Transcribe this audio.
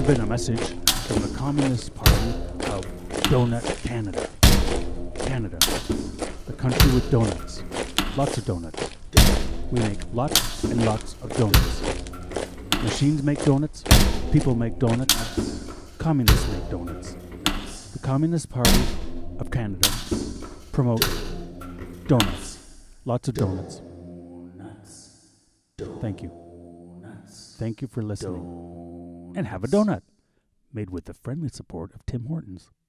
has been a message from the Communist Party of Donut Canada. Canada, the country with donuts. Lots of donuts. We make lots and lots of donuts. Machines make donuts. People make donuts. Communists make donuts. The Communist Party of Canada promote donuts. Lots of donuts. Thank you. Thank you for listening. And have a donut. Made with the friendly support of Tim Hortons.